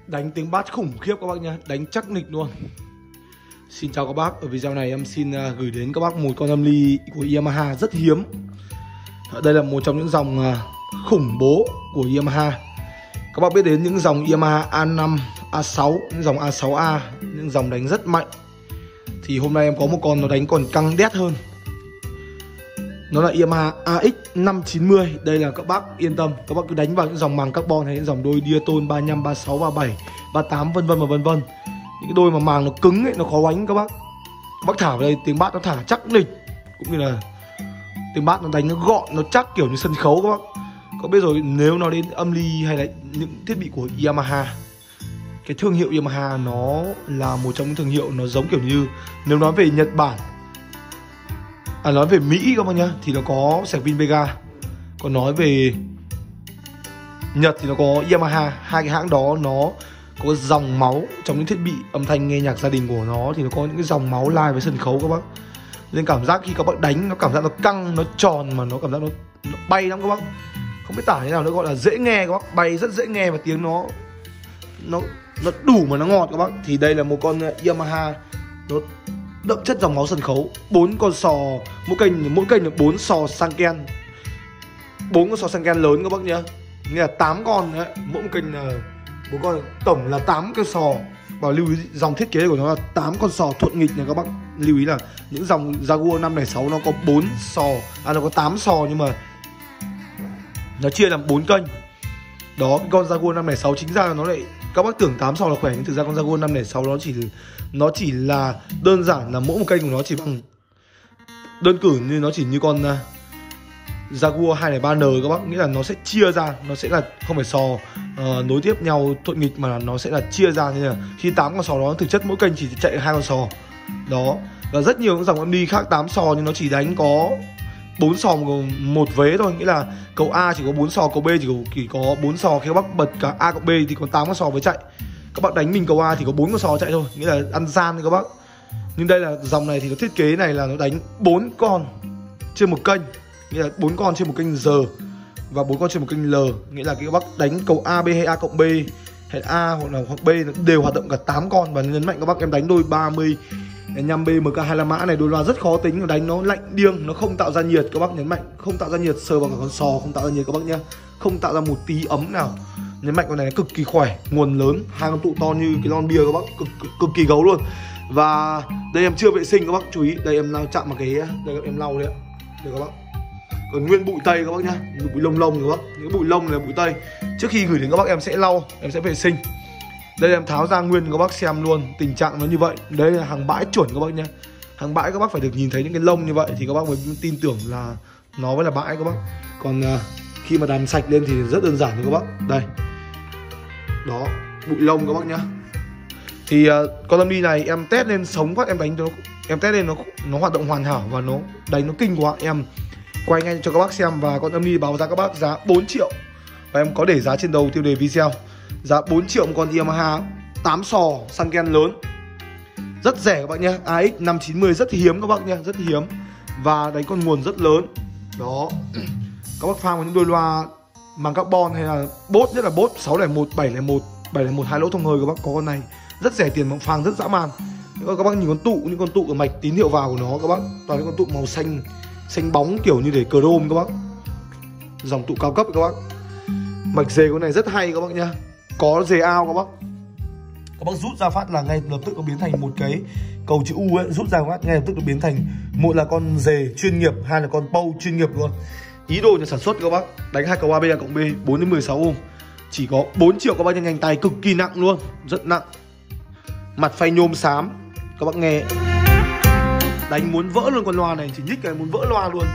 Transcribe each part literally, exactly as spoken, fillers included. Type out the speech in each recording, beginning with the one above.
Đánh tiếng bass khủng khiếp các bác nhá, đánh chắc nịch luôn. Xin chào các bác, ở video này em xin uh, gửi đến các bác một con âm ly của Yamaha rất hiếm. Đây là một trong những dòng uh, khủng bố của Yamaha. Các bác biết đến những dòng Yamaha A năm, A sáu, những dòng A sáu A, những dòng đánh rất mạnh. Thì hôm nay em có một con nó đánh còn căng đét hơn. Nó là Yamaha A X năm chín mươi. Đây là các bác yên tâm, các bác cứ đánh vào những dòng màng carbon hay những dòng đôi diaton ba lăm, ba sáu, ba bảy, ba tám vân vân và vân vân. Những cái đôi mà màng nó cứng ấy, nó khó đánh các bác. Các bác thả vào đây tiếng bass nó thả chắc địch, cũng như là tiếng bass nó đánh nó gọn, nó chắc kiểu như sân khấu các bác. Có biết rồi, nếu nó đến âm ly hay là những thiết bị của Yamaha, cái thương hiệu Yamaha nó là một trong những thương hiệu nó giống kiểu như, nếu nói về Nhật Bản, à nói về Mỹ các bác nhá, thì nó có Servin Vega. Còn nói về Nhật thì nó có Yamaha. Hai cái hãng đó nó có dòng máu trong những thiết bị âm thanh nghe nhạc gia đình của nó, thì nó có những cái dòng máu live với sân khấu các bác. Nên cảm giác khi các bác đánh nó cảm giác nó căng, nó tròn, mà nó cảm giác nó, nó bay lắm các bác. Không biết tả thế nào, nó gọi là dễ nghe các bác, bay rất dễ nghe và tiếng nó nó nó đủ mà nó ngọt các bác. Thì đây là một con Yamaha nó đậm chất dòng máu sân khấu. Bốn con sò, mỗi kênh mỗi kênh là bốn sò Sanken, bốn con sò Sanken lớn các bác nhá. Nghĩa là tám con đấy, mỗi một kênh là bốn con, tổng là tám cái sò. Và lưu ý dòng thiết kế của nó là tám con sò thuận nghịch này các bác. Lưu ý là những dòng Jaguar năm không sáu nó có bốn sò, à nó có tám sò nhưng mà nó chia làm bốn kênh. Đó, cái con Jaguar năm không sáu chính ra là nó lại, các bác tưởng tám sò là khỏe nhưng thực ra con Jaguar năm không sáu nó chỉ nó chỉ là đơn giản là mỗi một kênh của nó chỉ bằng, đơn cử như nó chỉ như con uh, Jaguar hai không ba N các bác. Nghĩa là nó sẽ chia ra, nó sẽ là không phải sò uh, nối tiếp nhau thuận nghịch, mà nó sẽ là chia ra. Như là khi tám con sò đó thực chất mỗi kênh chỉ chạy hai con sò. Đó, và rất nhiều những dòng âm ly khác tám sò nhưng nó chỉ đánh có bốn sò một vế thôi. Nghĩa là cầu A chỉ có bốn sò, cầu B chỉ có, chỉ có bốn sò. Khi các bác bật cả A cộng B thì có tám con sò với chạy. Các bác đánh mình cầu A thì có bốn con sò chạy thôi, nghĩa là ăn gian các bác. Nhưng đây là dòng này thì nó thiết kế này là nó đánh bốn con trên một kênh, nghĩa là bốn con trên một kênh R và bốn con trên một kênh L. Nghĩa là các bác đánh cầu A, B hay A cộng B hay A hoặc là hoặc B đều hoạt động cả tám con. Và nhấn mạnh các bác, em đánh đôi ba mươi năm B M K hai mươi lăm mã này, đôi loa rất khó tính, nó đánh nó lạnh điêng, nó không tạo ra nhiệt các bác. Nhấn mạnh không tạo ra nhiệt, sờ vào cả con sò không tạo ra nhiệt các bác nhá, không tạo ra một tí ấm nào. Nhấn mạnh con này cực kỳ khỏe, nguồn lớn, hai con tụ to như cái lon bia các bác, cực, cực, cực kỳ gấu luôn. Và đây em chưa vệ sinh các bác chú ý, đây em lau chạm vào cái, đây em lau đấy ạ, đây các bác. Còn nguyên bụi tây các bác nhá, bụi lông lông các bác, những bụi lông này là bụi tây. Trước khi gửi đến các bác em sẽ lau, em sẽ vệ sinh. Đây em tháo ra nguyên các bác xem luôn tình trạng nó như vậy. Đây là hàng bãi chuẩn các bác nhá, hàng bãi các bác phải được nhìn thấy những cái lông như vậy thì các bác mới tin tưởng là nó mới là bãi các bác. Còn uh, khi mà đàn sạch lên thì rất đơn giản thôi các bác. Đây, đó, bụi lông các bác nhá. Thì uh, con âm ly này em test lên sống phát, em đánh cho nó, em test lên nó nó hoạt động hoàn hảo và nó đánh nó kinh quá. Em quay ngay cho các bác xem và con âm ly báo giá các bác giá bốn triệu. Và em có để giá trên đầu tiêu đề video. Giá bốn triệu một con Yamaha tám sò Sanken lớn. Rất rẻ các bác nhá. A X năm chín mươi rất hiếm các bác nhá, rất hiếm. Và đánh con nguồn rất lớn. Đó. Các bác pha vào những đôi loa màng carbon hay là bốt, nhất là bốt sáu không một, bảy không một, bảy không một hai lỗ thông hơi các bác có con này. Rất rẻ tiền mà phang rất dã man. Các bác nhìn con tụ, những con tụ ở mạch tín hiệu vào của nó các bác, toàn những con tụ màu xanh xanh bóng kiểu như để chrome các bác. Dòng tụ cao cấp các bác. Mạch dề con này rất hay các bác nhá. Có dề ao các bác. Các bác rút ra phát là ngay lập tức nó biến thành một cái cầu chữ U ấy, rút ra phát ngay lập tức nó biến thành, một là con dề chuyên nghiệp, hai là con pâu chuyên nghiệp luôn. Ý đồ nhà sản xuất các bác. Đánh hai cầu A B A cộng B bốn đến mười sáu ohm. Chỉ có bốn triệu các bác, nhanh tay, cực kỳ nặng luôn, rất nặng. Mặt phay nhôm xám. Các bác nghe đánh muốn vỡ luôn con loa này, chỉ nhích cái muốn vỡ loa luôn.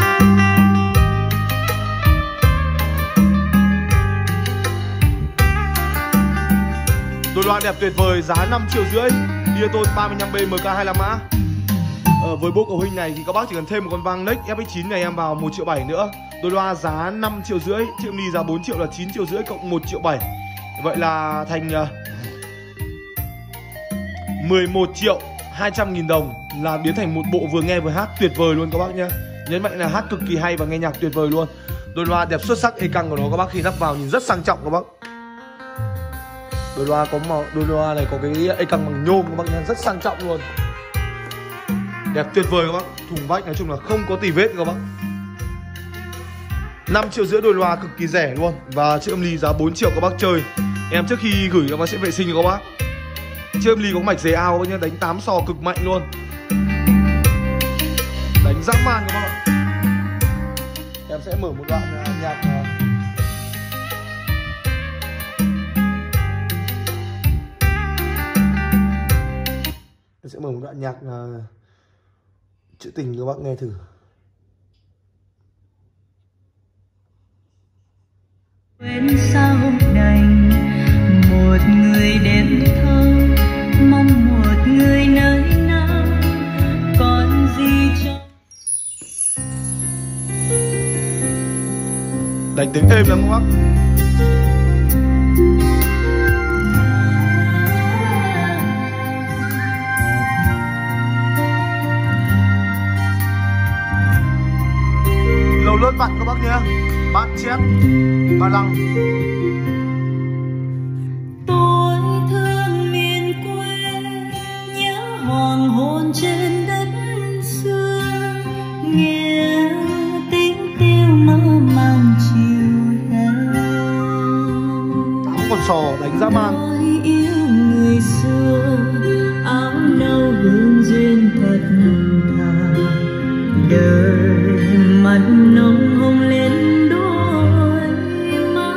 Đôi loa đẹp tuyệt vời, giá năm triệu rưỡi, diaton ba mươi lăm B M K hai mươi lăm mã. Ờ, với bộ cấu hình này thì các bác chỉ cần thêm một con vang Nex F X chín này em vào một triệu bảy nữa. Đôi loa giá năm triệu rưỡi, chiếc âm ly giá bốn triệu là chín triệu rưỡi cộng một triệu bảy. Vậy là thành uh, mười một triệu hai trăm nghìn đồng, là biến thành một bộ vừa nghe vừa hát tuyệt vời luôn các bác nhá. Nhấn mạnh là hát cực kỳ hay và nghe nhạc tuyệt vời luôn. Đôi loa đẹp xuất sắc, ê căng của nó các bác, khi lắp vào nhìn rất sang trọng các bác. Đôi loa có màu, đôi loa này có cái ê căng bằng nhôm các bác nhá, rất sang trọng luôn. Đẹp tuyệt vời các bác. Thùng vách nói chung là không có tì vết các bác. năm triệu rưỡi đôi loa cực kỳ rẻ luôn. Và chiếc âm ly giá bốn triệu các bác chơi. Em trước khi gửi các bác sẽ vệ sinh cho các bác. Chiếc âm ly có mạch dề ao nhá, đánh tám sò cực mạnh luôn. Đánh dã man các bác ạ. Em sẽ mở một đoạn nhạc. Em sẽ mở một đoạn nhạc uh, trữ tình các bác nghe thử. Quên sao đành một người đêm thâu, mong một người nơi nào còn gì cho. Đánh tiếng êm lắm các bác. Lầu lướt vặn các bác nhé. Bát chét ba lăng. Tôi thương miền quê, nhớ hoàng hôn trên đất xưa, nghe tiếng kêu mơ màng chiều hè. Tám con sò đánh dã man. Tôi yêu người xưa, áo nâu hương duyên thật thà, đời mắt nồng hồng lên đôi má.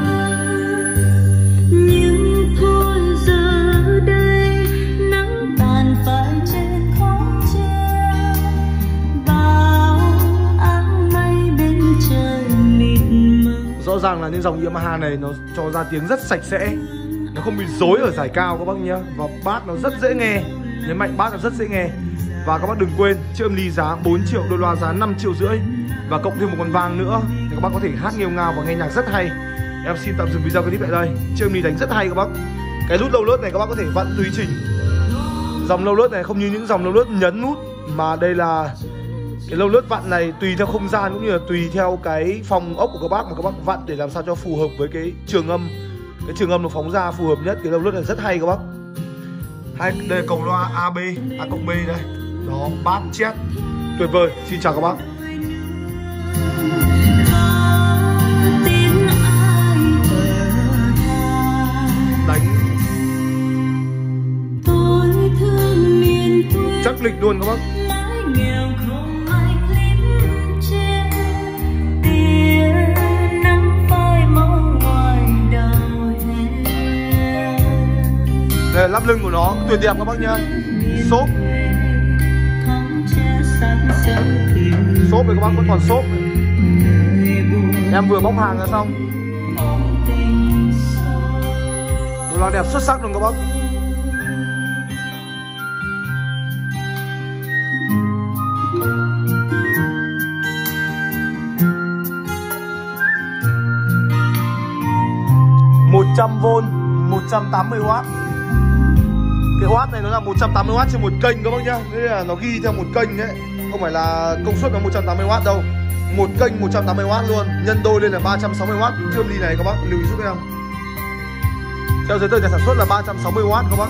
Nhưng thôi giờ đây nắng tàn phai trên khóm tre, bao áng mây bên trời mịt mờ. Rõ ràng là những dòng Yamaha này nó cho ra tiếng rất sạch sẽ, nó không bị rối ở giải cao các bác nhé. Và bass nó rất dễ nghe, nhấn mạnh bass nó rất dễ nghe. Và các bác đừng quên, chiếc âm ly giá bốn triệu, đôi loa giá năm triệu rưỡi. Và cộng thêm một con vang nữa thì các bác có thể hát nghêu ngao và nghe nhạc rất hay. Em xin tạm dừng video clip tại đây. Chiếc âm ly đánh rất hay các bác. Cái nút lâu lướt này các bác có thể vặn tùy chỉnh. Dòng lâu lướt này không như những dòng lâu lướt nhấn nút, mà đây là cái lâu lướt vặn này tùy theo không gian cũng như là tùy theo cái phòng ốc của các bác mà các bác vặn để làm sao cho phù hợp với cái trường âm, cái trường âm nó phóng ra phù hợp nhất. Cái lâu lướt này rất hay các bác. Hai đây là cầu loa a bê, A cộng B đây. Đó, bass chét tuyệt vời. Xin chào các bác. Đánh chắc lịch luôn các bác. Đây là lắp lưng của nó tuyệt đẹp các bác nhá. Xốp Xốp này các bác vẫn còn xốp. Em vừa bóc hàng ra xong. Đồ loa đẹp xuất sắc luôn các bác. một trăm vôn, một trăm tám mươi oát. Cái watt này nó là một trăm tám mươi oát trên một kênh các bác nhá. Thế là nó ghi theo một kênh đấy, không phải là công suất nó một trăm tám mươi oát đâu. Một kênh một trăm tám mươi oát luôn, nhân đôi lên là ba trăm sáu mươi oát. Chiếc âm ly này các bác lưu ý giúp em. Theo giấy tờ nhà sản xuất là ba trăm sáu mươi oát các bác.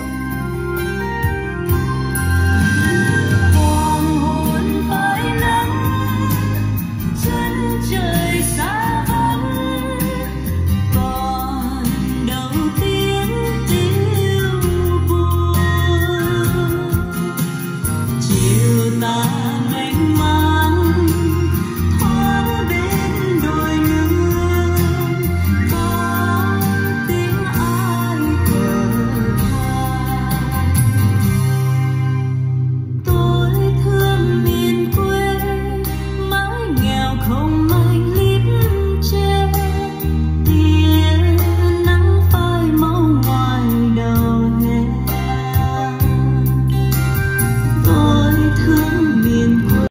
Không